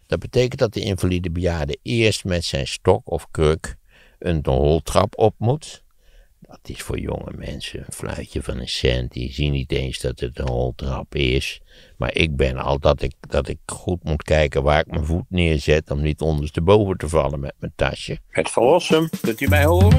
Dat betekent dat de invalide bejaarde eerst met zijn stok of kruk een roltrap op moet. Dat is voor jonge mensen een fluitje van een cent. Die zien niet eens dat het een roltrap is. Maar ik ben al dat ik goed moet kijken waar ik mijn voet neerzet om niet ondersteboven te vallen met mijn tasje. Het verlossen, kunt u mij horen?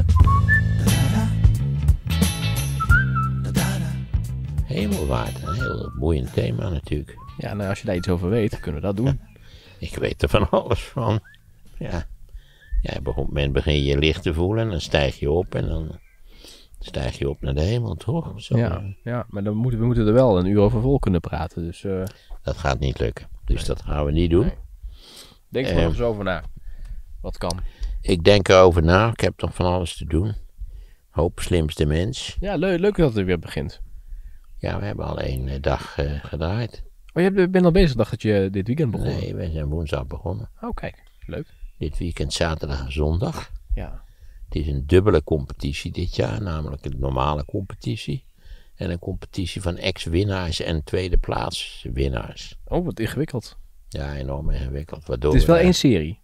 Hemelwaarde, een heel boeiend thema natuurlijk. Ja, nou, als je daar iets over weet, kunnen we dat doen. Ik weet er van alles van. Ja, op een moment begin je licht te voelen en dan stijg je op en dan stijg je op naar de hemel, toch? Zo. Ja, maar dan we moeten er wel een uur over vol kunnen praten. Dus, dat gaat niet lukken, dus dat gaan we niet doen. Nee. Denk er nog eens over na. Wat kan? Ik denk erover na, ik heb toch van alles te doen. Hoop slimste mens. Ja, leuk dat het weer begint. Ja, we hebben al 1 dag gedraaid. Oh, je bent al bezig, dacht dat je dit weekend begon? Nee, we zijn woensdag begonnen. Oh, kijk, leuk. Dit weekend zaterdag en zondag. Ja. Het is een dubbele competitie dit jaar, namelijk een normale competitie. En een competitie van ex-winnaars en tweede plaats winnaars. Oh, wat ingewikkeld. Ja, enorm ingewikkeld. Waardoor Het is wel 1 serie.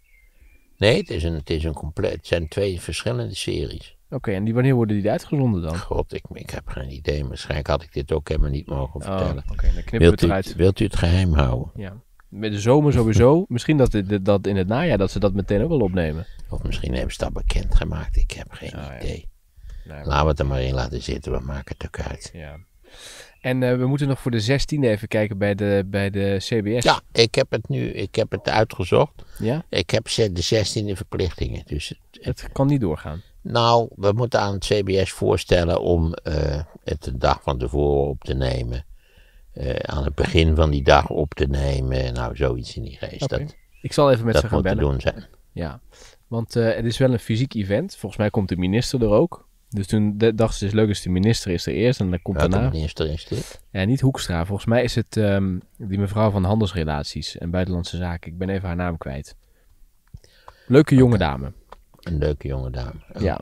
Nee, het zijn 2 verschillende series. Oké, en wanneer worden die uitgezonden dan? God, ik heb geen idee. Waarschijnlijk had ik dit ook helemaal niet mogen vertellen. Oké, dan knippen we het eruit. Wilt u het geheim houden? Ja. Met de zomer sowieso. Misschien dat in het najaar dat ze dat meteen ook wel opnemen. Of misschien hebben ze dat bekendgemaakt. Ik heb geen idee. Nee, Laten we het er maar in laten zitten. We maken het ook uit. Ja. En we moeten nog voor de 16e even kijken bij de CBS. Ja, ik heb het uitgezocht. Ja? Ik heb de 16e verplichtingen. Dus het kan niet doorgaan. Nou, we moeten aan het CBS voorstellen om het de dag van tevoren op te nemen. Aan het begin van die dag op te nemen. Nou, zoiets in die geest. Okay. Ik zal even met ze gaan bellen. Dat moet te doen zijn. Ja, want het is wel een fysiek event. Volgens mij komt de minister er ook. Dus toen dacht ze, het is leuk als de minister is er eerst en dan komt daarna. Welke minister is dit? Ja, niet Hoekstra. Volgens mij is het die mevrouw van Handelsrelaties en Buitenlandse Zaken. Ik ben even haar naam kwijt. Leuke jonge dame. Een leuke jonge dame. Oh. Ja.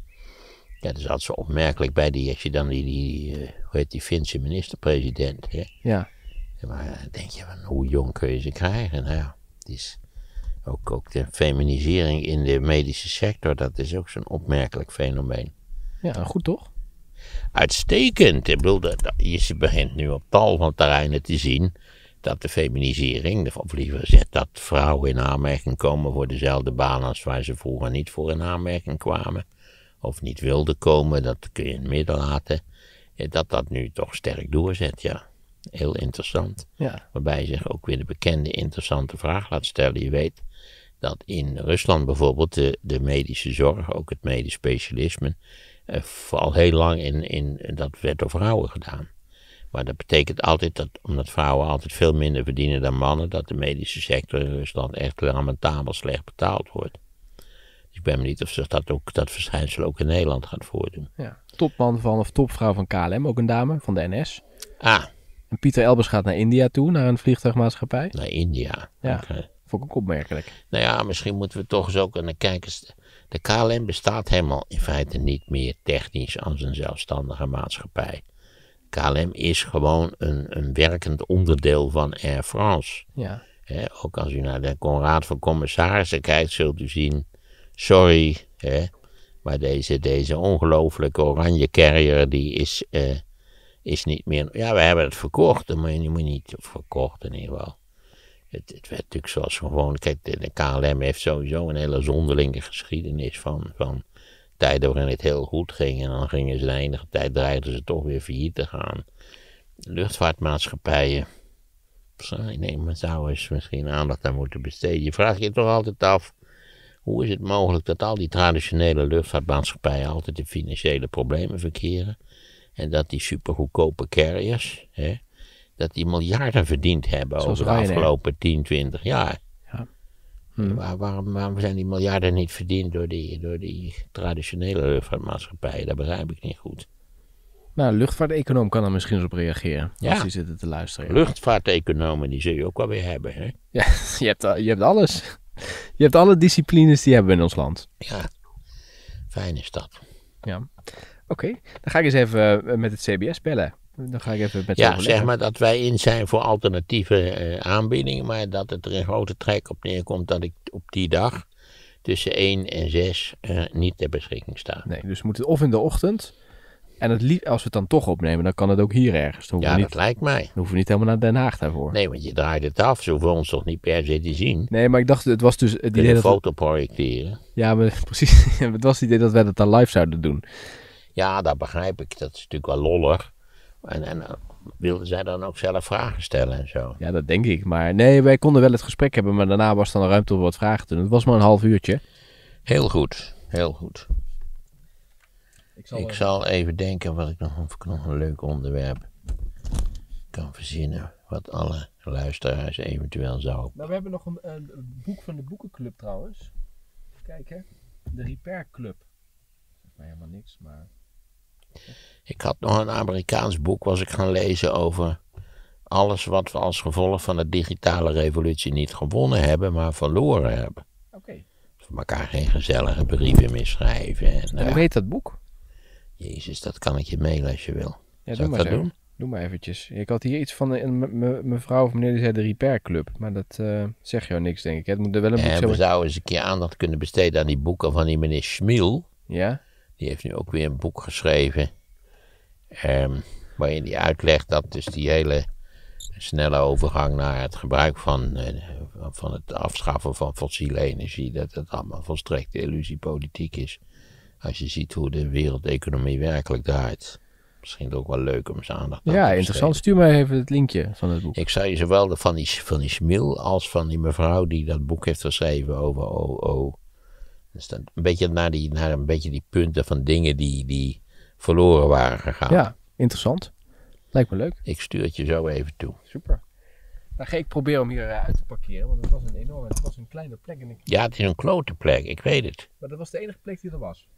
Ja, dat is altijd zo opmerkelijk bij als je dan hoe heet die Finse minister-president, hè? Ja. Maar dan denk je van, hoe jong kun je ze krijgen? Nou ja, het is ook de feminisering in de medische sector, dat is ook zo'n opmerkelijk fenomeen. Ja, goed toch? Uitstekend. Ik bedoel, je begint nu op tal van terreinen te zien dat de feminisering, of liever gezegd dat vrouwen in aanmerking komen voor dezelfde baan als waar ze vroeger niet voor in aanmerking kwamen. Of niet wilden komen, dat kun je in het midden laten. Dat nu toch sterk doorzet, ja. Heel interessant. Ja. Waarbij je zich ook weer de bekende interessante vraag laat stellen. Je weet dat in Rusland bijvoorbeeld de medische zorg, ook het medisch specialisme, al heel lang dat werd door vrouwen gedaan. Maar dat betekent altijd dat, omdat vrouwen altijd veel minder verdienen dan mannen, dat de medische sector in Rusland echt lamentabel slecht betaald wordt. Dus ik ben benieuwd of zich dat verschijnsel ook in Nederland gaat voordoen. Ja. Topman of topvrouw van KLM, ook een dame van de NS. Ah. En Pieter Elbers gaat naar India toe, naar een vliegtuigmaatschappij. Naar India. Ja, vond ik ook opmerkelijk. Nou ja, misschien moeten we toch eens ook naar kijken. De KLM bestaat helemaal in feite niet meer technisch als een zelfstandige maatschappij. KLM is gewoon een werkend onderdeel van Air France. Ja. Ook als u naar de Raad van Commissarissen kijkt, zult u zien, sorry, maar deze ongelooflijke oranje carrier, die is niet meer. Ja, we hebben het verkocht, maar je moet niet verkocht in ieder geval. Het werd natuurlijk zoals gewoon. Kijk, de KLM heeft sowieso een hele zonderlinge geschiedenis van tijden waarin het heel goed ging. En dan gingen ze na enige tijd, dreigden ze toch weer failliet te gaan. Luchtvaartmaatschappijen. Nee, maar zou eens misschien aandacht aan moeten besteden. Je vraagt je toch altijd af, hoe is het mogelijk dat al die traditionele luchtvaartmaatschappijen altijd in financiële problemen verkeren? En dat die supergoedkope carriers, dat die miljarden verdiend hebben zoals over de Ryanair. afgelopen 10, 20 jaar. Ja. Waarom zijn die miljarden niet verdiend door die traditionele luchtvaartmaatschappijen? Dat begrijp ik niet goed. Nou, de luchtvaarteconoom kan er misschien eens op reageren. Ja. Als die zitten te luisteren. Luchtvaarteconomen, die zul je ook wel weer hebben, hè? Ja, je hebt alles. Je hebt alle disciplines die hebben we in ons land. Ja, fijn is dat. Ja. Oké, dan ga ik eens even met het CBS bellen. Dan ga ik even met ze Ja, overleggen. zeg maar dat wij in zijn voor alternatieve aanbiedingen, maar dat het er in grote trek op neerkomt dat ik op die dag tussen 1 en 6 niet ter beschikking sta. Nee, dus we moeten of in de ochtend. En als we het dan toch opnemen, dan kan het ook hier ergens. Dan hoeven, Ja, we dat niet, lijkt mij. dan hoeven we niet helemaal naar Den Haag daarvoor. Nee, want je draait het af, ze hoeven ons toch niet per se te zien. Nee, maar ik dacht, het was dus het Kun idee je dat... foto projecteren. Ja, maar, precies. Het was het idee dat wij dat dan live zouden doen. Ja, dat begrijp ik. Dat is natuurlijk wel lollig. En wilden zij dan ook zelf vragen stellen en zo? Ja, dat denk ik. Maar nee, wij konden wel het gesprek hebben, maar daarna was er dan ruimte om wat vragen te doen. Het was maar een half uurtje. Heel goed, heel goed. Ik zal even denken of ik nog een leuk onderwerp kan verzinnen. Wat alle luisteraars eventueel zou. Nou, we hebben nog een boek van de boekenclub trouwens. Kijk hè, de Repair Club. Zegt mij helemaal niks, maar... Ik had nog een Amerikaans boek was ik gaan lezen over alles wat we als gevolg van de digitale revolutie niet gewonnen hebben, maar verloren hebben. Oké. Voor elkaar geen gezellige brieven meer schrijven. En hoe heet dat boek? Jezus, dat kan ik je mailen als je wil. Ja, Zou doe ik maar dat zo. doen? Doe maar eventjes. Ik had hier iets van een mevrouw of meneer die zei de Repair Club. Maar dat zegt jou niks, denk ik. Het moet er wel een boek En zijn. we zouden eens een keer aandacht kunnen besteden aan die boeken van die meneer Schmiel. Ja? Die heeft nu ook weer een boek geschreven. Waarin hij uitlegt dat dus die hele snelle overgang naar het gebruik van het afschaffen van fossiele energie, dat het allemaal volstrekte illusiepolitiek is. Als je ziet hoe de wereldeconomie werkelijk draait. Misschien ook wel leuk om eens aandacht aan te Ja, besteden. interessant. Stuur mij even het linkje van het boek. Ik zou je zowel van die Schmiel als van die mevrouw die dat boek heeft geschreven over OO. Dus dan een beetje naar een beetje die punten van dingen die verloren waren gegaan. Ja, interessant. Lijkt me leuk. Ik stuur het je zo even toe. Super. Dan ga ik proberen om hier uit te parkeren, want het was een kleine plek. Ja, het is een klote plek, ik weet het. Maar dat was de enige plek die er was.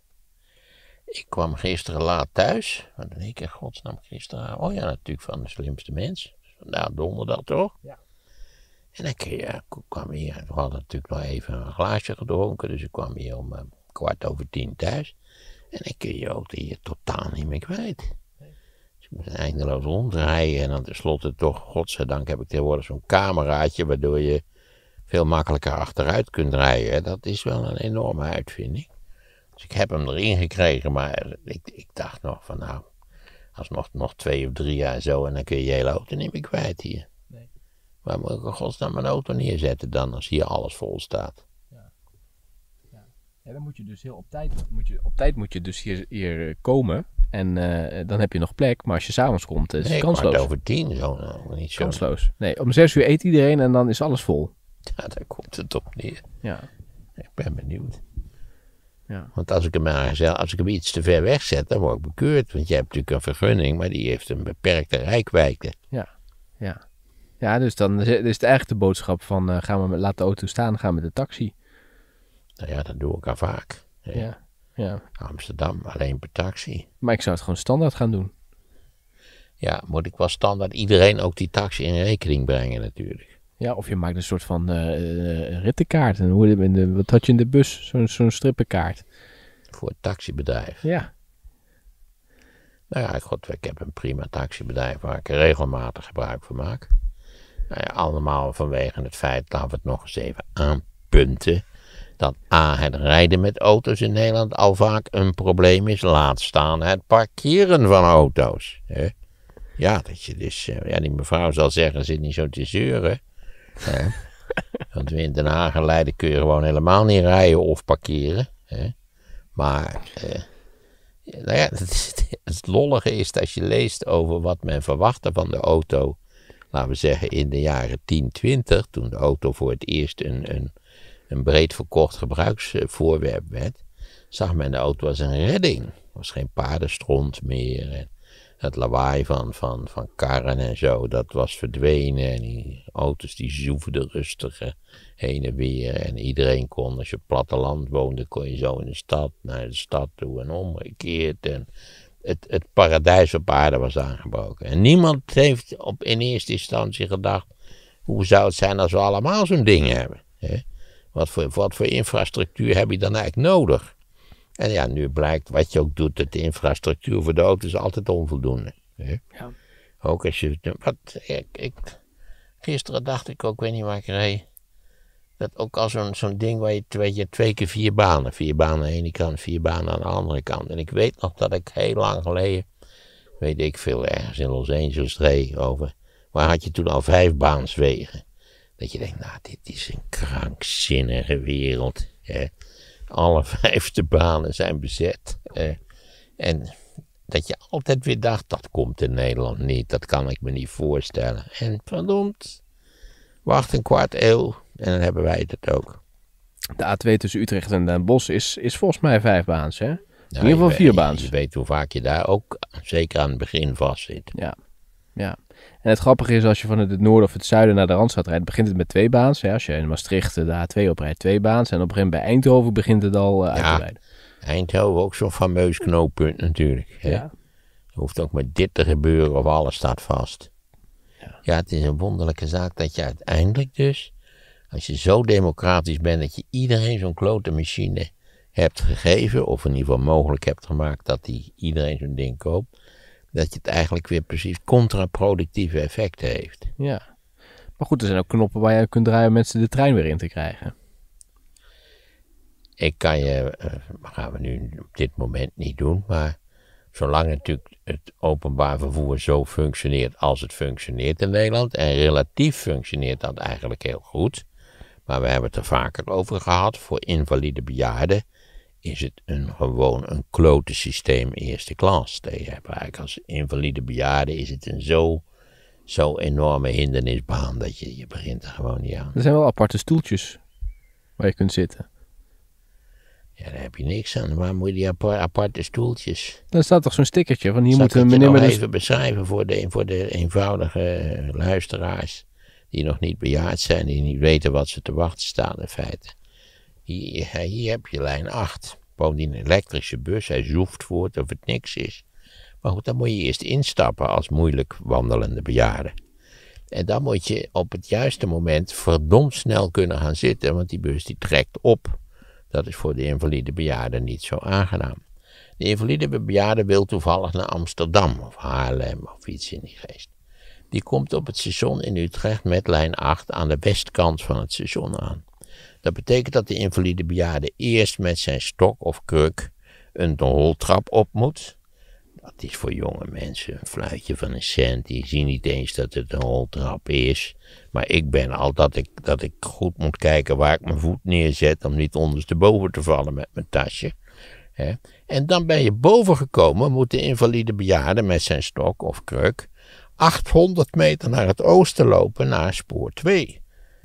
Ik kwam gisteren laat thuis. Wat deed ik in godsnaam gisteren? Oh ja, natuurlijk van de slimste mens. Nou, donderdag toch? Ja. En dan kwam hier, we hadden natuurlijk nog even een glaasje gedronken, dus ik kwam hier om 10:15 thuis. En dan kun je ook hier totaal niet meer kwijt. Dus ik moest eindeloos rondrijden en dan tenslotte toch, godzijdank heb ik tegenwoordig zo'n cameraatje, waardoor je veel makkelijker achteruit kunt rijden. Dat is wel een enorme uitvinding. Dus ik heb hem erin gekregen, maar ik dacht nog van nou, als nog 2 of 3 jaar zo en dan kun je hele auto niet meer kwijt hier. Nee. Waar moet ik in godsnaam mijn auto neerzetten dan, als hier alles vol staat? Ja, dan moet je dus heel op tijd moet je dus hier komen. En dan heb je nog plek. Maar als je s'avonds komt, is het kansloos. 9:15, zo, niet zo. Kansloos. Nee, om 6 uur eet iedereen en dan is alles vol. Ja, daar komt het op neer. Ja. Ik ben benieuwd. Ja. Want als ik hem iets te ver weg zet, dan word ik bekeurd. Want jij hebt natuurlijk een vergunning, maar die heeft een beperkte reikwijdte. Ja, dus dan is het eigenlijk de boodschap van laat de auto staan, gaan met de taxi. Nou ja, dat doe ik al vaak. Ja. Amsterdam, alleen per taxi. Maar ik zou het gewoon standaard gaan doen. Ja, moet ik wel standaard iedereen ook die taxi in rekening brengen natuurlijk. Ja, of je maakt een soort van rittenkaart. En wat had je in de bus? Zo'n strippenkaart. Voor het taxibedrijf. Ja. Nou ja, ik heb een prima taxibedrijf waar ik er regelmatig gebruik van maak. Nou ja, allemaal vanwege het feit, laten we het nog eens even aanpunten, dat het rijden met auto's in Nederland al vaak een probleem is. Laat staan het parkeren van auto's. Hè? Ja, dat je dus, die mevrouw zal zeggen, zit niet zo te zeuren. Hè? Want in Den Haag en Leiden kun je gewoon helemaal niet rijden of parkeren. Hè? Maar, nou ja, het lollige is dat je leest over wat men verwachtte van de auto, laten we zeggen in de jaren 10-20, toen de auto voor het eerst een breed verkocht gebruiksvoorwerp werd, zag men de auto als een redding. Er was geen paardenstront meer en het lawaai van karren en zo, dat was verdwenen en die auto's die zoefden rustig heen en weer en iedereen kon, als je op het platteland woonde, kon je zo in de stad, naar de stad toe en omgekeerd en het paradijs op aarde was aangebroken. En niemand heeft in eerste instantie gedacht, hoe zou het zijn als we allemaal zo'n ding hebben? Hè? Wat voor infrastructuur heb je dan eigenlijk nodig? En ja, nu blijkt wat je ook doet, dat de infrastructuur voor de auto is altijd onvoldoende. Hè? Ja. Ook als je... Gisteren dacht ik ook, weet niet waar ik reed... Dat ook al zo'n ding waar je 2 keer 4 banen. 4 banen aan de ene kant, 4 banen aan de andere kant. En ik weet nog dat ik heel lang geleden, weet ik veel, ergens in Los Angeles reed over. Waar had je toen al 5 baanswegen? Dat je denkt, nou, dit is een krankzinnige wereld. Hè? Alle 5 banen zijn bezet. En dat je altijd weer dacht, dat komt in Nederland niet. Dat kan ik me niet voorstellen. En verdomd, wacht een kwart eeuw. En dan hebben wij het ook. De A2 tussen Utrecht en Den Bosch is volgens mij 5 baans, hè? In Nou, ieder geval 4 baans. Je weet hoe vaak je daar ook, zeker aan het begin, vast zit. Ja. En het grappige is, als je van het noorden of het zuiden naar de Randstad rijdt, begint het met 2 baans. Hè? Als je in Maastricht de A2 oprijdt, 2 baans. En op een gegeven moment bij Eindhoven begint het al uit te rijden. Eindhoven ook zo'n fameus knooppunt natuurlijk. Hè? Ja. Er hoeft ook maar dit te gebeuren of alles staat vast. Ja, het is een wonderlijke zaak dat je uiteindelijk dus, als je zo democratisch bent dat je iedereen zo'n klote machine hebt gegeven, of in ieder geval mogelijk hebt gemaakt dat iedereen zo'n ding koopt, dat je het eigenlijk weer precies contraproductieve effecten heeft. Ja. Maar goed, er zijn ook knoppen waar je kunt draaien om mensen de trein weer in te krijgen. Ik kan je, gaan we nu op dit moment niet doen, maar zolang natuurlijk het openbaar vervoer zo functioneert als het functioneert in Nederland, en relatief functioneert dat eigenlijk heel goed, maar we hebben het er vaker over gehad, voor invalide bejaarden is het gewoon een klote systeem eerste klas. Je hebt eigenlijk als invalide bejaarde is het een zo enorme hindernisbaan dat je begint er gewoon niet aan. Er zijn wel aparte stoeltjes waar je kunt zitten. Ja, daar heb je niks aan. Waar moet je die aparte stoeltjes? Er staat toch zo'n stickertje van hier Zal moet ik een het je meneer nog met even beschrijven voor de eenvoudige luisteraars die nog niet bejaard zijn, die niet weten wat ze te wachten staan in feite. Hier heb je lijn 8. Bovendien een elektrische bus, hij zoeft voort of het niks is. Maar goed, dan moet je eerst instappen als moeilijk wandelende bejaarde. En dan moet je op het juiste moment verdomd snel kunnen gaan zitten, want die bus die trekt op. Dat is voor de invalide bejaarde niet zo aangenaam. De invalide bejaarde wil toevallig naar Amsterdam of Haarlem of iets in die geest. Die komt op het station in Utrecht met lijn 8 aan de westkant van het station aan. Dat betekent dat de invalide bejaarde eerst met zijn stok of kruk een roltrap op moet. Dat is voor jonge mensen een fluitje van een cent. Die zien niet eens dat het een roltrap is. Maar ik ben al dat ik goed moet kijken waar ik mijn voet neerzet om niet ondersteboven te vallen met mijn tasje. En dan ben je boven gekomen, moet de invalide bejaarde met zijn stok of kruk 800 meter naar het oosten lopen naar spoor 2.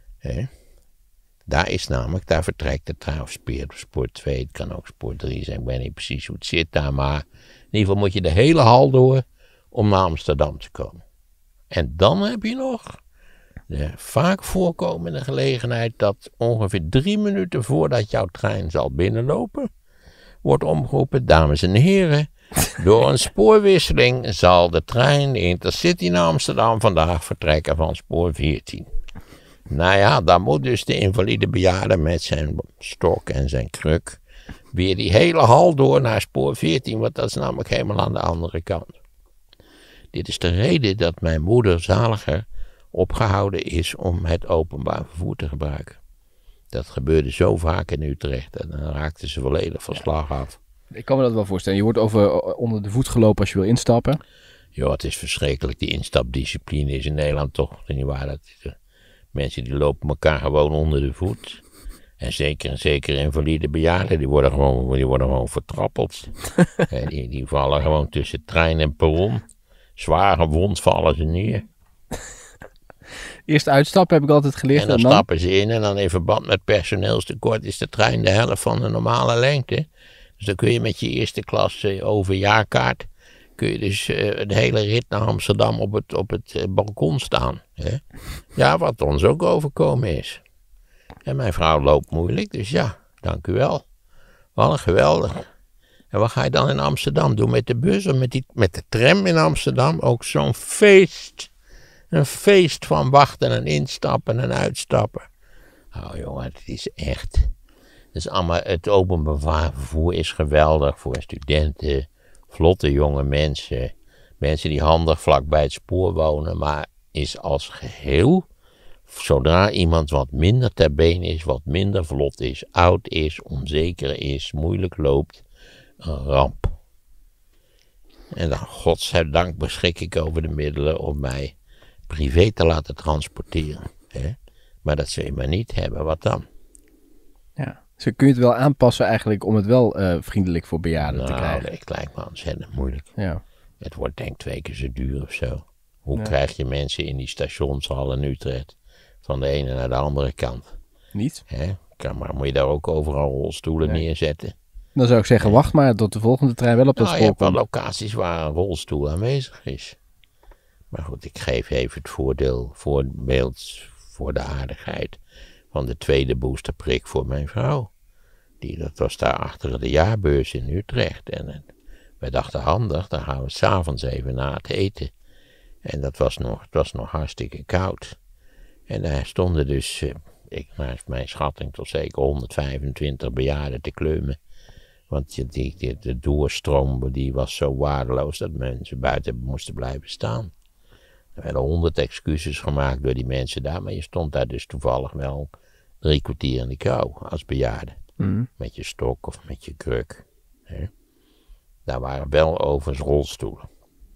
Daar vertrekt de trein, of spoor 2, het kan ook spoor 3 zijn, ik weet niet precies hoe het zit daar, maar in ieder geval moet je de hele hal door om naar Amsterdam te komen. En dan heb je nog de vaak voorkomende gelegenheid dat ongeveer 3 minuten voordat jouw trein zal binnenlopen, wordt omgeroepen, dames en heren, door een spoorwisseling zal de trein Intercity naar Amsterdam vandaag vertrekken van spoor 14. Nou ja, dan moet dus de invalide bejaarde met zijn stok en zijn kruk weer die hele hal door naar spoor 14, want dat is namelijk helemaal aan de andere kant. Dit is de reden dat mijn moeder zaliger opgehouden is om het openbaar vervoer te gebruiken. Dat gebeurde zo vaak in Utrecht en dan raakte ze volledig van slag af. Ik kan me dat wel voorstellen. Je wordt onder de voet gelopen als je wil instappen. Ja, het is verschrikkelijk. Die instapdiscipline is in Nederland toch niet waar. Mensen die lopen elkaar gewoon onder de voet. En zeker invalide bejaarden, die worden gewoon vertrappeld. Die vallen gewoon tussen trein en perron. Zwaar gewond vallen ze neer. Eerst uitstappen heb ik altijd geleerd. En dan stappen ze in en dan in verband met personeelstekort is de trein de helft van de normale lengte. Dus dan kun je met je eerste klas overjaarkaart, kun je dus de hele rit naar Amsterdam op het balkon staan. Hè? Ja, wat ons ook overkomen is. En mijn vrouw loopt moeilijk, dus ja, dank u wel. Wat een geweldig. En wat ga je dan in Amsterdam doen met de bus of met de tram in Amsterdam? Ook zo'n feest. Een feest van wachten en instappen en uitstappen. Oh jongen, het is echt. Dus allemaal, het openbaar vervoer is geweldig voor studenten, vlotte jonge mensen. mensen die handig vlak bij het spoor wonen, maar is als geheel, zodra iemand wat minder ter been is, wat minder vlot is, oud is, onzeker is, moeilijk loopt, een ramp. En dan, godzijdank, beschik ik over de middelen om mij privé te laten transporteren. Hè? Maar dat zul je maar niet hebben, wat dan? Ja. Dus kun je het wel aanpassen eigenlijk om het wel vriendelijk voor bejaarden te krijgen? Nou, dat lijkt me ontzettend moeilijk. Ja. Het wordt denk ik 2 keer zo duur of zo. Hoe krijg je mensen in die stationshal in Utrecht van de ene naar de andere kant? Niet? Hè? Maar moet je daar ook overal rolstoelen neerzetten? Dan zou ik zeggen, wacht maar tot de volgende trein wel op dat spoor Je hebt wel komt. locaties waar een rolstoel aanwezig is. Maar goed, ik geef even het voorbeeld voor de aardigheid van de tweede boosterprik voor mijn vrouw. Dat was daar achter de jaarbeurs in Utrecht. En wij dachten handig, dan gaan we 's avonds even na het eten. En het was nog hartstikke koud. En daar stonden dus, naar mijn schatting tot zeker 125 bejaarden te kleumen. Want de doorstroom die was zo waardeloos dat mensen buiten moesten blijven staan. Er werden 100 excuses gemaakt door die mensen daar, maar je stond daar dus toevallig wel 3 kwartier in de kou als bejaarde. Met je stok of met je kruk. Hè. Daar waren wel overigens rolstoelen.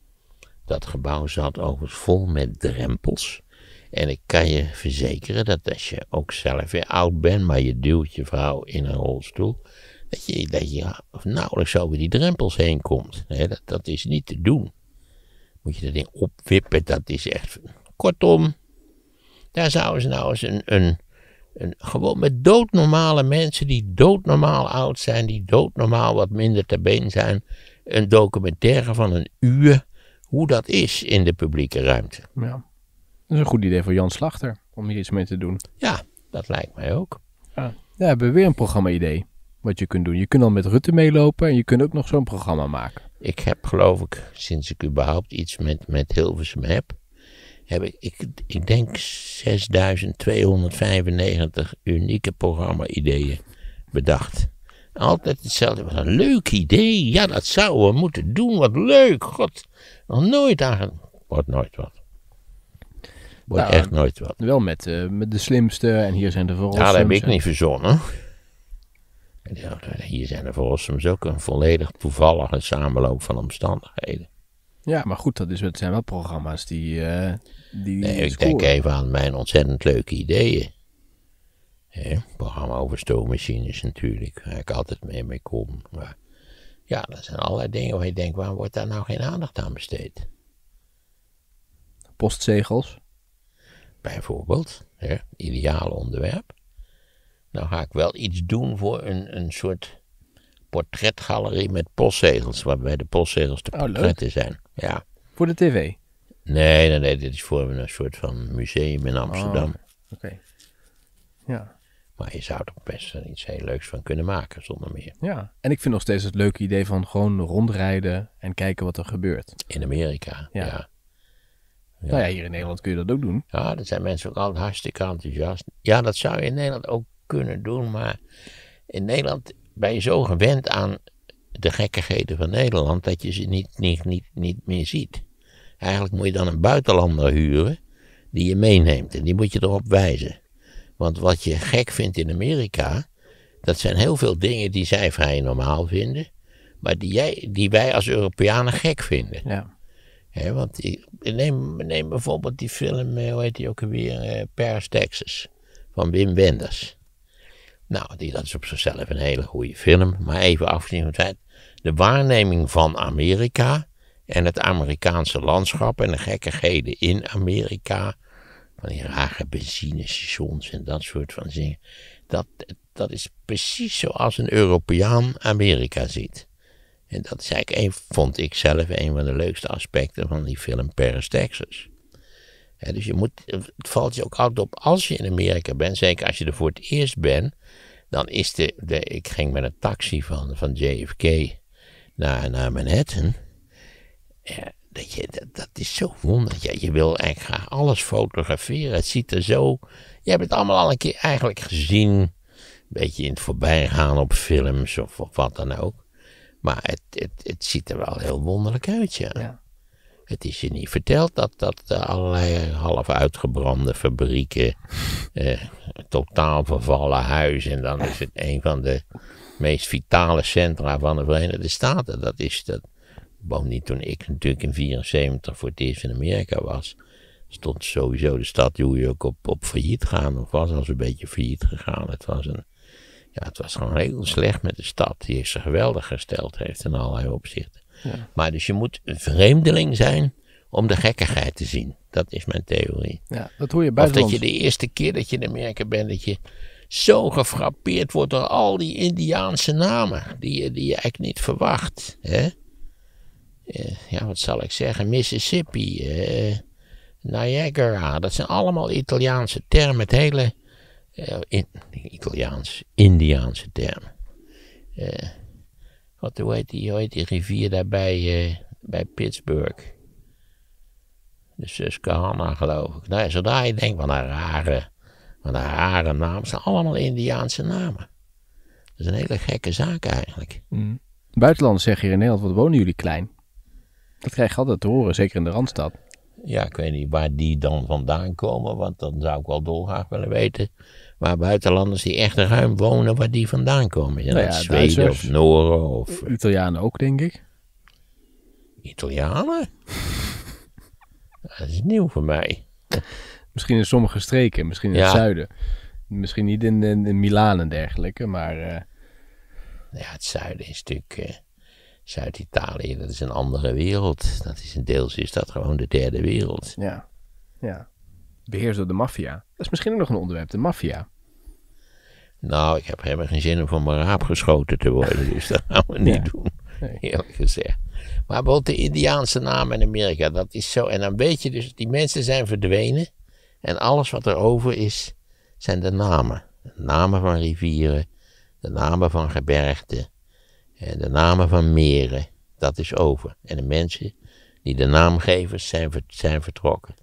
Dat gebouw zat overigens vol met drempels. En ik kan je verzekeren dat als je ook zelf weer oud bent, maar je duwt je vrouw in een rolstoel, dat je nauwelijks over die drempels heen komt. Hè. Dat is niet te doen. Moet je dat ding opwippen, dat is echt... Kortom, daar zouden ze nou eens gewoon met doodnormale mensen die doodnormaal oud zijn, die doodnormaal wat minder ter been zijn, een documentaire van 1 uur, hoe dat is in de publieke ruimte. Ja. Dat is een goed idee voor Jan Slachter, om hier iets mee te doen. Ja, dat lijkt mij ook. Ja, we hebben weer een programma-idee wat je kunt doen. Je kunt dan met Rutte meelopen en je kunt ook nog zo'n programma maken. Ik heb geloof ik, sinds ik überhaupt iets met Hilversum heb ik denk 6295 unieke programma-ideeën bedacht. Altijd hetzelfde. Wat een leuk idee. Ja, dat zouden we moeten doen. Wat leuk. God, nog nooit aan. Wordt nooit wat. Wordt echt nooit wat. Wel met de slimste en hier zijn de verrassingen. Ja, dat heb ik niet verzonnen. Hier zijn de verrassingen ook een volledig toevallige samenloop van omstandigheden. Ja, maar goed, het zijn wel programma's die nee, ik scoren. denk even aan mijn ontzettend leuke ideeën. Programma over stoommachines natuurlijk, waar ik altijd mee kom. Maar ja, dat zijn allerlei dingen waar je denkt, waarom wordt daar nou geen aandacht aan besteed? Postzegels. Bijvoorbeeld, ideaal onderwerp. Nou ga ik wel iets doen voor een soort portretgalerie met postzegels, waarbij de postzegels de portretten zijn. Ja. Voor de tv? Nee, dit is voor een soort van museum in Amsterdam. Oké. Ja. Maar je zou er best iets heel leuks van kunnen maken, zonder meer. Ja, en ik vind nog steeds het leuke idee van gewoon rondrijden en kijken wat er gebeurt. In Amerika, ja. Nou ja, hier in Nederland kun je dat ook doen. Ja, daar zijn mensen ook altijd hartstikke enthousiast. Ja, dat zou je in Nederland ook kunnen doen, maar in Nederland ben je zo gewend aan de gekkigheden van Nederland dat je ze niet meer ziet. Eigenlijk moet je dan een buitenlander huren die je meeneemt en die moet je erop wijzen. Want wat je gek vindt in Amerika, dat zijn heel veel dingen die zij vrij normaal vinden, maar die wij als Europeanen gek vinden. Ja. Want neem bijvoorbeeld die film, hoe heet die ook alweer, Paris, Texas, van Wim Wenders. Nou, dat is op zichzelf een hele goede film, maar even afgezien van het feit, de waarneming van Amerika en het Amerikaanse landschap en de gekkigheden in Amerika, van die rare benzinestations en dat soort van dingen, dat is precies zoals een Europeaan Amerika ziet. En dat is eigenlijk vond ik zelf een van de leukste aspecten van die film Paris, Texas. Dus het valt je ook altijd op als je in Amerika bent, zeker als je er voor het eerst bent, dan is ik ging met een taxi van JFK naar Manhattan. Ja, dat is zo wonderlijk. Je wil eigenlijk graag alles fotograferen. Het ziet er zo... Je hebt het allemaal al een keer eigenlijk gezien. Een beetje in het voorbijgaan op films of wat dan ook. Maar het ziet er wel heel wonderlijk uit, ja. Het is je niet verteld dat allerlei half uitgebrande fabrieken, totaal vervallen huizen, en dan is het een van de meest vitale centra van de Verenigde Staten. Bovendien, toen ik natuurlijk in 1974 voor het eerst in Amerika was, stond sowieso de stad New York op failliet gaan, of was al zo'n beetje failliet gegaan. Het was gewoon heel slecht met de stad. Die heeft ze geweldig gesteld heeft in allerlei opzichten. Ja. Maar dus je moet een vreemdeling zijn om de gekkigheid te zien. Dat is mijn theorie. Ja, dat hoor je buitenlands. Of dat je de eerste keer dat je in Amerika bent, dat je zo gefrappeerd wordt door al die Indiaanse namen, die je eigenlijk niet verwacht. Hè? Ja, wat zal ik zeggen? Mississippi, Niagara, dat zijn allemaal Italiaanse termen. Het hele Indiaanse termen. Hoe heet die rivier daar bij Pittsburgh? De Susquehanna, geloof ik. Nou ja, zodra je denkt van een rare naam, het zijn allemaal Indiaanse namen. Dat is een hele gekke zaak eigenlijk. Buitenlanders zeggen hier in Nederland, wat wonen jullie klein? Dat krijg je altijd te horen, zeker in de Randstad. Ja, ik weet niet waar die dan vandaan komen, want dan zou ik wel dolgraag willen weten waar buitenlanders die echt ruim wonen, waar die vandaan komen. Ja, Zweden Duitsers, of Noren of Italianen ook, denk ik. Italianen? Dat is nieuw voor mij. Misschien in sommige streken, misschien in het zuiden. Misschien niet in Milaan en dergelijke, maar Ja, het zuiden is natuurlijk Zuid-Italië, dat is een andere wereld. Deels is dat gewoon de derde wereld. Ja. Beheerst door de maffia. Dat is misschien ook nog een onderwerp, de maffia. Nou, ik heb helemaal geen zin om van mijn raap geschoten te worden, dus dat gaan we niet doen, eerlijk gezegd. Maar bijvoorbeeld de Indiaanse namen in Amerika, dat is zo. En dan weet je dus, die mensen zijn verdwenen en alles wat er over is, zijn de namen. De namen van rivieren, de namen van gebergten, de namen van meren, dat is over. En de mensen die de naamgevers zijn vertrokken.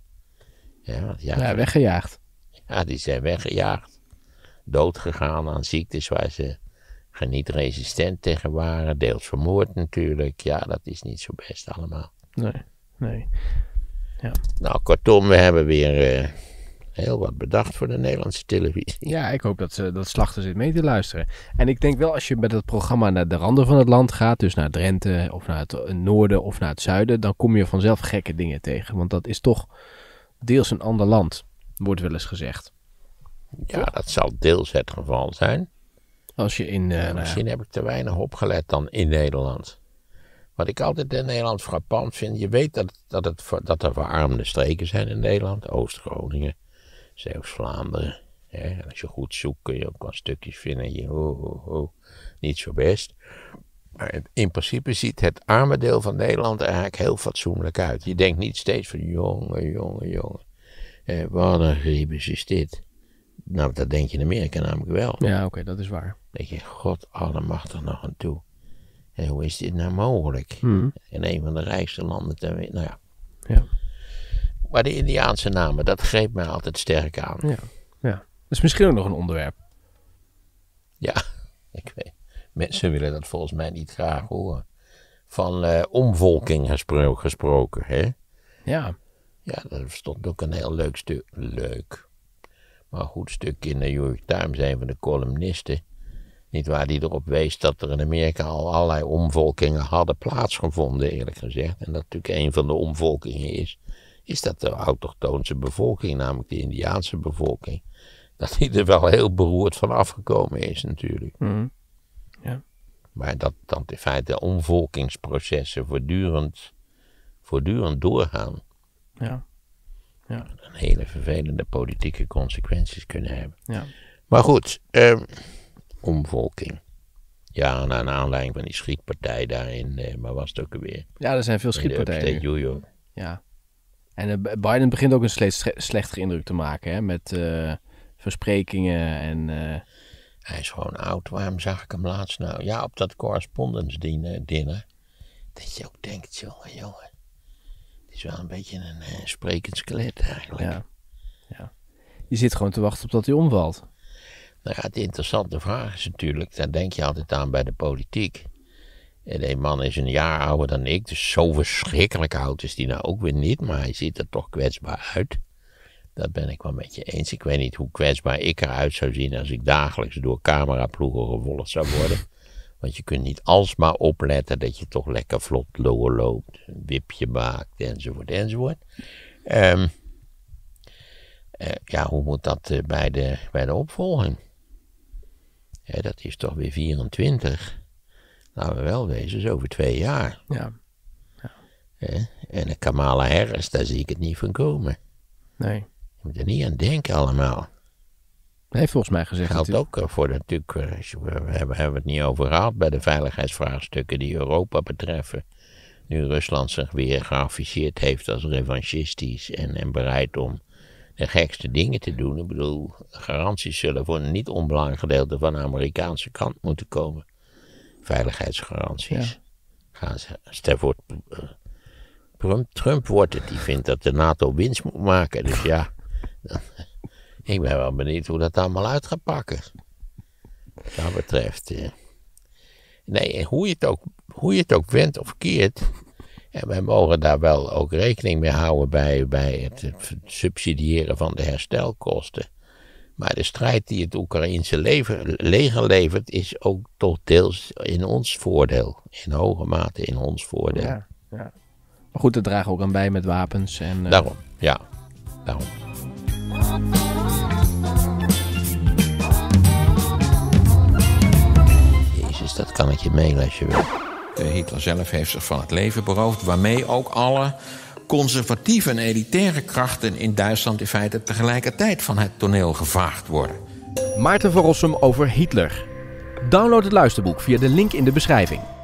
Weggejaagd. Ja, die zijn weggejaagd. Doodgegaan aan ziektes waar ze niet resistent tegen waren. Deels vermoord natuurlijk. Ja, dat is niet zo best allemaal. Nee. Ja. Nou, kortom, we hebben weer heel wat bedacht voor de Nederlandse televisie. Ja, ik hoop dat Slachter zit mee te luisteren. En ik denk wel, als je met het programma naar de randen van het land gaat, dus naar Drenthe of naar het noorden of naar het zuiden, dan kom je vanzelf gekke dingen tegen. Want dat is toch deels een ander land, wordt wel eens gezegd. Ja, dat zal deels het geval zijn. Als je misschien heb ik te weinig opgelet dan in Nederland. Wat ik altijd in Nederland frappant vind, je weet dat er verarmde streken zijn in Nederland. Oost-Groningen, Zeeuws-Vlaanderen. En als je goed zoekt kun je ook wel stukjes vinden. Niet zo best. Maar in principe ziet het arme deel van Nederland er eigenlijk heel fatsoenlijk uit. Je denkt niet steeds van jongen. Wat een griebus is dit. Nou, dat denk je in Amerika namelijk wel. Ja, oké, dat is waar. Dan denk je, God allemachtig nog aan toe. En hoe is dit nou mogelijk? In een van de rijkste landen ter wereld. Nou ja. Maar de Indiaanse namen, dat greep mij altijd sterk aan. Ja. Dat is misschien ook nog een onderwerp. Ja, ik weet. Mensen willen dat volgens mij niet graag horen. Van omvolking gesproken, hè? Ja. Ja, daar stond ook een heel leuk stuk. Maar een goed stuk in de New York Times, een van de columnisten. Niet waar die erop wees dat er in Amerika al allerlei omvolkingen hadden plaatsgevonden, eerlijk gezegd. En dat natuurlijk een van de omvolkingen is dat de autochtoonse bevolking, namelijk de Indiaanse bevolking, dat die er wel heel beroerd van afgekomen is natuurlijk. Ja. Maar dat in feite omvolkingsprocessen voortdurend doorgaan. Ja. Een hele vervelende politieke consequenties kunnen hebben. Ja. Maar goed, omvolking. Ja, naar aanleiding van die schietpartij daarin, maar was het ook alweer? Ja, er zijn veel schietpartijen. In New York. Ja. En Biden begint ook een slechtere indruk te maken, hè, met versprekingen en... Hij is gewoon oud. Waarom zag ik hem laatst nou? Ja, op dat correspondence dinner. Dat je ook denkt, jongen. Het is wel een beetje een sprekend skelet eigenlijk. Ja. Je zit gewoon te wachten op dat hij omvalt. Nou ja, de interessante vraag is natuurlijk, daar denk je altijd aan bij de politiek. En die man is een jaar ouder dan ik, dus zo verschrikkelijk oud is die nou ook weer niet, maar hij ziet er toch kwetsbaar uit. Dat ben ik wel met je eens. Ik weet niet hoe kwetsbaar ik eruit zou zien als ik dagelijks door cameraploegen gevolgd zou worden. Want je kunt niet alsmaar opletten dat je toch lekker vlot loopt, een wipje maakt, enzovoort, enzovoort. Hoe moet dat bij de opvolging? Dat is toch weer 24. Nou, we wel wezen, is over 2 jaar. Ja. En de Kamala Harris, daar zie ik het niet van komen. Nee. Je moet er niet aan denken allemaal. Hij heeft volgens mij gezegd... Geldt ook voor natuurlijk, we hebben het niet over gehad bij de veiligheidsvraagstukken die Europa betreffen. Nu Rusland zich weer geafficheerd heeft als revanchistisch en bereid om de gekste dingen te doen. Ik bedoel, garanties zullen voor een niet onbelangrijk gedeelte van de Amerikaanse kant moeten komen. Veiligheidsgaranties. Gaan ze, stel voor, Trump wordt het, die vindt dat de NATO winst moet maken. Dus ja, ik ben wel benieuwd hoe dat allemaal uit gaat pakken. Wat dat betreft. Nee, hoe je het ook wendt of keert. En wij mogen daar wel ook rekening mee houden bij het subsidiëren van de herstelkosten. Maar de strijd die het Oekraïense leger levert is ook toch deels in ons voordeel. In hoge mate in ons voordeel. Ja. Maar goed, er dragen ook aan bij met wapens. En, Daarom. Jezus, dat kan ik je mailen als je wil. Hitler zelf heeft zich van het leven beroofd, waarmee ook alle conservatieve en elitaire krachten in Duitsland in feite tegelijkertijd van het toneel gevaagd worden. Maarten van Rossum over Hitler. Download het luisterboek via de link in de beschrijving.